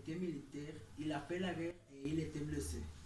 était militaire, il a fait la guerre et il était blessé.